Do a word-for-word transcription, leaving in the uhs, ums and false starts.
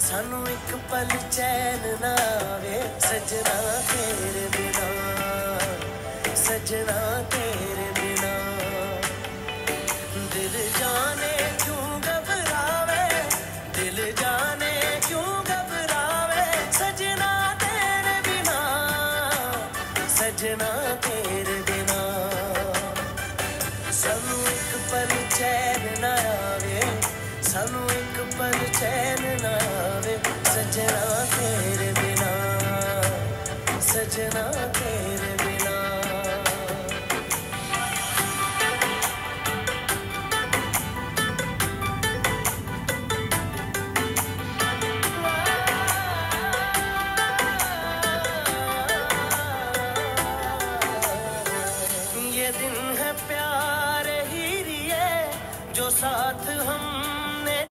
सानू एक पल चैन ना आवे सजना तेरे बिना सजना तेरे बिना दिल जाने क्यों घबरावे दिल जाने क्यों घबरावे सजना तेरे बिना सजना तेरे बिना सानू एक पल चैन ना आवे सानू एक पल चैन ना आवे सजना तेरे बिना सजना तेरे बिना ये दिन